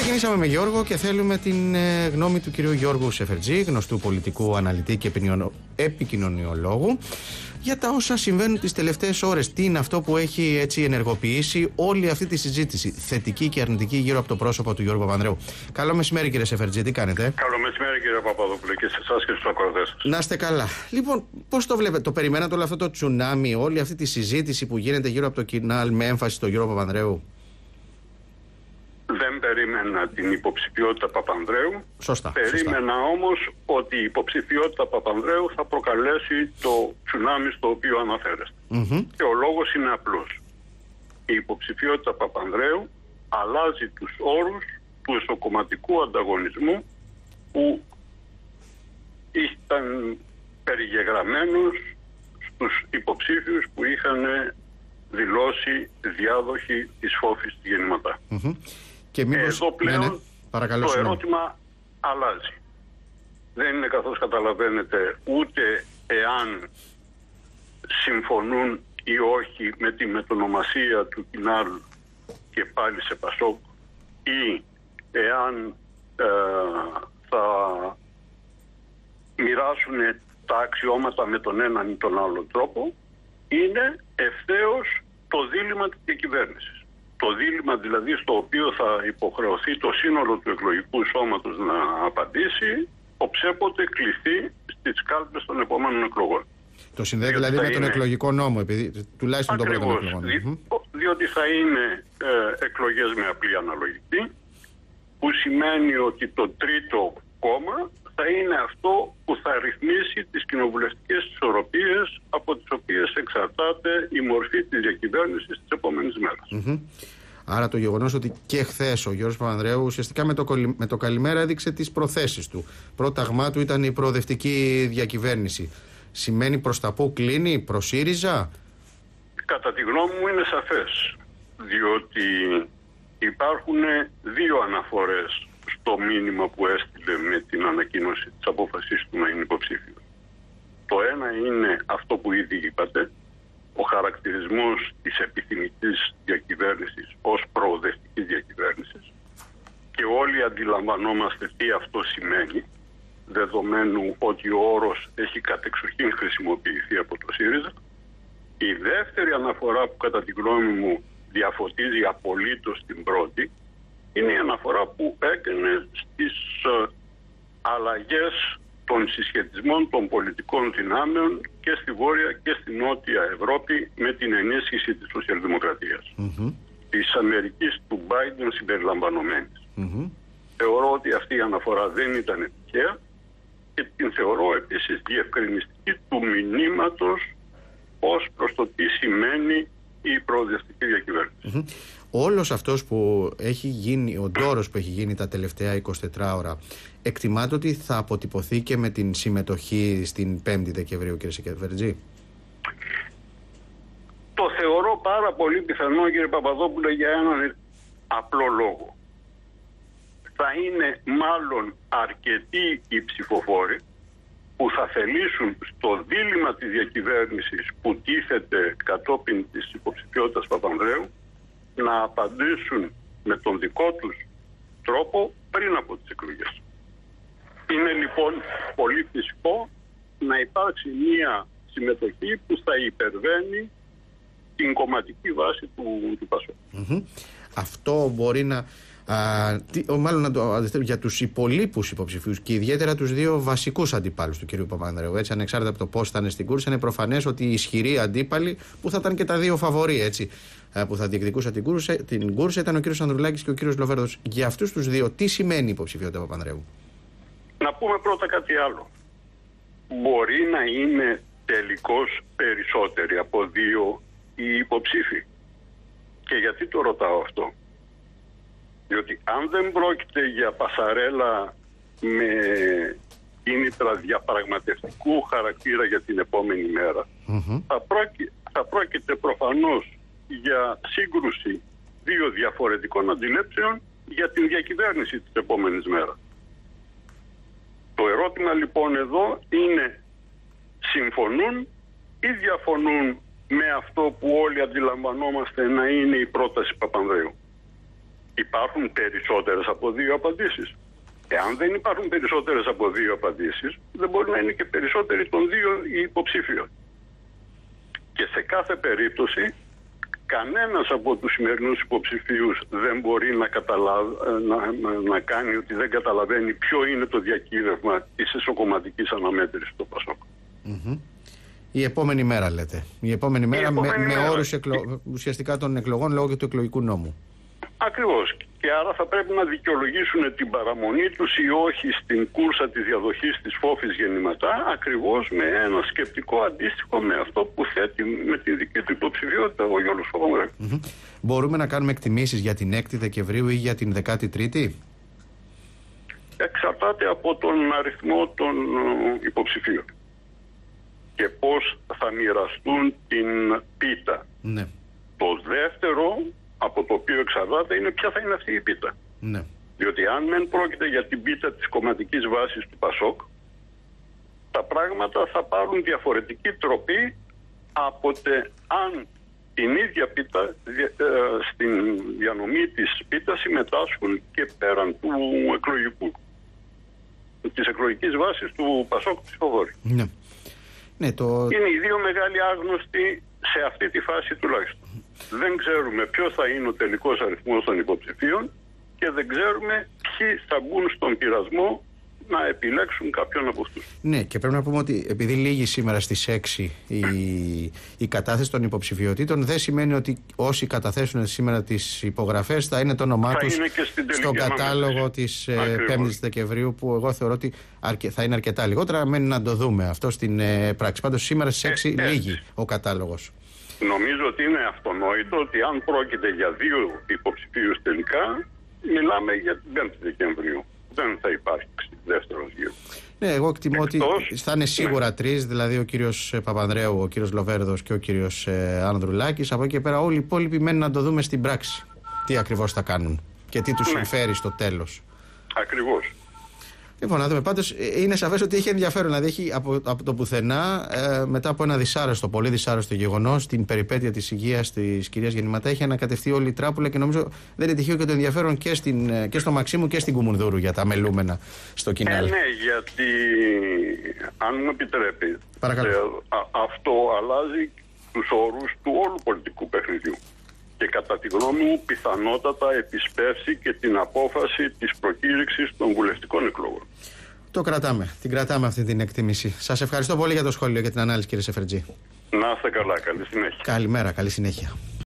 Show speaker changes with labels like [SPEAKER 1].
[SPEAKER 1] Ξεκινήσαμε με Γιώργο και θέλουμε την γνώμη του κυρίου Γιώργου Σεφερτζή, γνωστού πολιτικού αναλυτή και επικοινωνιολόγου, για τα όσα συμβαίνουν τις τελευταίες ώρες. Τι είναι αυτό που έχει έτσι ενεργοποιήσει όλη αυτή τη συζήτηση, θετική και αρνητική, γύρω από το πρόσωπο του Γιώργου Παπανδρέου. Καλό μεσημέρι, κύριε Σεφερτζή, τι κάνετε?
[SPEAKER 2] Καλό μεσημέρι, κύριε Παπαδόπουλε, και σε εσάς και στους ακροατές σας.
[SPEAKER 1] Να είστε καλά. Λοιπόν, πώς το βλέπετε, το περιμένατε όλο αυτό το τσουνάμι, όλη αυτή τη συζήτηση που γίνεται γύρω από το κοινάλ με έμφαση στο Γιώργο Παπανδρέου?
[SPEAKER 2] Δεν περίμενα την υποψηφιότητα Παπανδρέου.
[SPEAKER 1] Σωστά.
[SPEAKER 2] Περίμενα όμως ότι η υποψηφιότητα Παπανδρέου θα προκαλέσει το τσουνάμι στο οποίο αναφέρεστε. Και ο λόγος είναι απλός. Η υποψηφιότητα Παπανδρέου αλλάζει τους όρους του εσωκομματικού ανταγωνισμού που ήταν περιγεγραμμένος στους υποψήφιους που είχαν δηλώσει διάδοχοι της φόφης της γεννηματά.
[SPEAKER 1] Και μήπως...
[SPEAKER 2] Εδώ πλέον
[SPEAKER 1] Παρακαλώ,
[SPEAKER 2] το ερώτημα αλλάζει. Δεν είναι, καθώς καταλαβαίνετε, ούτε εάν συμφωνούν ή όχι με τη μετονομασία του κοινάλ και πάλι σε Πασόκ, ή εάν θα μοιράσουν τα αξιώματα με τον έναν ή τον άλλον τρόπο. Είναι ευθέως το δίλημμα της διακυβέρνησης. Το δίλημμα δηλαδή στο οποίο θα υποχρεωθεί το σύνολο του εκλογικού σώματος να απαντήσει οψέποτε κληθεί στις κάλπες των επόμενων εκλογών.
[SPEAKER 1] Το συνδέει δηλαδή με τον εκλογικό νόμο, επειδή, τουλάχιστον τον πρώτο εκλογικό νόμο.
[SPEAKER 2] Διότι θα είναι εκλογές με απλή αναλογική, που σημαίνει ότι το τρίτο κόμμα θα είναι αυτό που θα ρυθμίσει τις κοινοβουλευτικές ισορροπίες από τις οποίες εξαρτάται η μορφή της διακυβέρνησης της επόμενης μέρας.
[SPEAKER 1] Άρα το γεγονός ότι και χθες ο Γιώργος Παπανδρέου ουσιαστικά με το καλημέρα έδειξε τις προθέσεις του. Πρόταγμά του ήταν η προοδευτική διακυβέρνηση. Σημαίνει προς τα πού κλείνει, προς ΣΥΡΙΖΑ?
[SPEAKER 2] Κατά τη γνώμη μου είναι σαφές, διότι υπάρχουν δύο αναφορές στο μήνυμα που έστειλε με την ανακοίνωση της απόφασης του να είναι υποψήφιος. Το ένα είναι αυτό που ήδη είπατε, ο χαρακτηρισμός της επιθυμητής διακυβέρνησης ως προοδευτικής διακυβέρνησης, και όλοι αντιλαμβανόμαστε τι αυτό σημαίνει, δεδομένου ότι ο όρος έχει κατεξοχήν χρησιμοποιηθεί από το ΣΥΡΙΖΑ. Η δεύτερη αναφορά που κατά τη γνώμη μου διαφωτίζει απολύτως την πρώτη είναι η αναφορά που έκανε στις αλλαγές των συσχετισμών των πολιτικών δυνάμεων και στη Βόρεια και στη Νότια Ευρώπη με την ενίσχυση της σοσιαλδημοκρατίας. Της Αμερικής του Biden συμπεριλαμβανομένης. Θεωρώ ότι αυτή η αναφορά δεν ήταν τυχαία και την θεωρώ επίσης διευκρινιστική του μηνύματος ως προς το τι σημαίνει η προοδευτική διακυβέρνηση.
[SPEAKER 1] Όλος αυτός που έχει γίνει, ο ντόρος που έχει γίνει τα τελευταία 24 ώρα, εκτιμάται ότι θα αποτυπωθεί και με την συμμετοχή στην 5η Δεκεμβρίου, κύριε Σεφερτζή?
[SPEAKER 2] Το θεωρώ πάρα πολύ πιθανό, κύριε Παπαδόπουλε, για έναν απλό λόγο. Θα είναι μάλλον αρκετοί οι ψηφοφόροι που θα θελήσουν στο δίλημμα της διακυβέρνησης που τίθεται κατόπιν της υποψηφιότητας Παπανδρέου να απαντήσουν με τον δικό τους τρόπο πριν από τις εκλογές. Είναι λοιπόν πολύ φυσικό να υπάρξει μια συμμετοχή που θα υπερβαίνει την κομματική βάση του Πασόκ.
[SPEAKER 1] Αυτό μπορεί να... μάλλον να το αντιστρέψει για τους υπολείπους υποψηφίους και ιδιαίτερα τους δύο βασικούς αντιπάλους του κ. Παπανδρέου. Έτσι, ανεξάρτητα από το πώς ήταν στην κούρσα, είναι προφανές ότι οι ισχυροί αντίπαλοι, που θα ήταν και τα δύο φαβορί, έτσι, που θα διεκδικούσαν την κούρσα, ήταν ο κ. Ανδρουλάκης και ο κ. Λοβέρδος. Για αυτούς τους δύο, τι σημαίνει η υποψηφιότητα Παπανδρέου?
[SPEAKER 2] Να πούμε πρώτα κάτι άλλο. Μπορεί να είναι τελικώς περισσότεροι από δύο οι υποψήφοι. Και γιατί το ρωτάω αυτό? Διότι αν δεν πρόκειται για πασαρέλα με κίνητρα διαπραγματευτικού χαρακτήρα για την επόμενη μέρα, θα πρόκειται προφανώς για σύγκρουση δύο διαφορετικών αντιλήψεων για την διακυβέρνηση της επόμενης μέρας. Το ερώτημα λοιπόν εδώ είναι, συμφωνούν ή διαφωνούν με αυτό που όλοι αντιλαμβανόμαστε να είναι η πρόταση Παπανδρέου? υπάρχουν περισσότερες από 2 απαντήσεις. Εάν δεν υπάρχουν περισσότερες από 2 απαντήσεις, δεν μπορεί να είναι και περισσότεροι των 2 οι υποψήφιοι. Και σε κάθε περίπτωση, κανένας από τους σημερινούς υποψηφίους δεν μπορεί να κάνει ότι δεν καταλαβαίνει ποιο είναι το διακύβευμα της εσωκομματικής αναμέτρησης του ΠΑΣΟΚ.
[SPEAKER 1] Η επόμενη μέρα, λέτε. Η επόμενη μέρα με όρους ουσιαστικά των εκλογών λόγω και του εκλογικού νόμου.
[SPEAKER 2] Ακριβώς. Και άρα θα πρέπει να δικαιολογήσουν την παραμονή τους ή όχι στην κούρσα της διαδοχής της φόφης γεννηματά, ακριβώς με ένα σκεπτικό αντίστοιχο με αυτό που θέτει με τη δική του υποψηφιότητα ο Γιώργος Παπανδρέου.
[SPEAKER 1] Μπορούμε να κάνουμε εκτιμήσεις για την 6η Δεκεμβρίου ή για την 13η?
[SPEAKER 2] Εξαρτάται από τον αριθμό των υποψηφίων και πώς θα μοιραστούν την πίτα.
[SPEAKER 1] Ναι.
[SPEAKER 2] Το δεύτερο από το οποίο εξαρτάται είναι ποια θα είναι αυτή η πίτα.
[SPEAKER 1] Ναι.
[SPEAKER 2] Διότι αν δεν πρόκειται για την πίτα της κομματικής βάσης του ΠΑΣΟΚ, τα πράγματα θα πάρουν διαφορετική τροπή από αν την ίδια πίτα, στην διανομή της πίτας συμμετάσχουν και πέραν του της εκλογικής βάσης του ΠΑΣΟΚ ψηφοφόροι.
[SPEAKER 1] Ναι. Ναι,
[SPEAKER 2] είναι οι 2 μεγάλοι άγνωστοι σε αυτή τη φάση τουλάχιστον. Δεν ξέρουμε ποιος θα είναι ο τελικός αριθμός των υποψηφίων και δεν ξέρουμε ποιοι θα μπουν στον πειρασμό να επιλέξουν κάποιον από αυτούς.
[SPEAKER 1] Ναι, και πρέπει να πούμε ότι επειδή λήγει σήμερα στις 6 η κατάθεση των υποψηφιωτήτων, δεν σημαίνει ότι όσοι καταθέσουν σήμερα τις υπογραφές θα είναι το όνομά τους στον κατάλογο της 5ης Δεκεμβρίου, που εγώ θεωρώ ότι θα είναι αρκετά λιγότερα. Μένει να το δούμε αυτό στην πράξη. Πάντως σήμερα στις 6 λήγει ο κατάλογος.
[SPEAKER 2] Νομίζω ότι είναι αυτονόητο ότι αν πρόκειται για 2 υποψηφίους τελικά, μιλάμε για την 5η Δεκεμβρίου. Δεν θα υπάρξει δεύτερος γύρος.
[SPEAKER 1] Ναι, εγώ εκτιμώ ότι θα είναι σίγουρα 3, δηλαδή ο κύριος Παπανδρέου, ο κύριος Λοβέρδος και ο κύριος Ανδρουλάκης. Από εκεί και πέρα όλοι οι υπόλοιποι μένουν να το δούμε στην πράξη. Τι ακριβώς θα κάνουν και τι τους συμφέρει στο τέλος.
[SPEAKER 2] Ακριβώς.
[SPEAKER 1] Λοιπόν, να δούμε. Πάντως είναι σαφές ότι έχει ενδιαφέρον. Δηλαδή, έχει από το πουθενά, μετά από ένα πολύ δυσάρεστο γεγονός, την περιπέτεια της υγείας της κυρίας Γεννηματά, έχει ανακατευτεί όλη η τράπουλα και νομίζω δεν είναι τυχαίο και το ενδιαφέρον και στο Μαξίμου και στην Κουμουνδούρου για τα μελούμενα στο Κινάλι.
[SPEAKER 2] Ναι, γιατί αν μου επιτρέπει, αυτό αλλάζει τους όρους του όλου πολιτικού παιχνιδιού. Και κατά τη γνώμη μου πιθανότατα επισπεύσει και την απόφαση της προκήρυξης των βουλευτικών εκλογών.
[SPEAKER 1] Το κρατάμε. Την κρατάμε αυτή την εκτίμηση. Σας ευχαριστώ πολύ για το σχόλιο και την ανάλυση, κύριε Σεφερτζή.
[SPEAKER 2] Να είστε καλά. Καλή συνέχεια.
[SPEAKER 1] Καλημέρα. Καλή συνέχεια.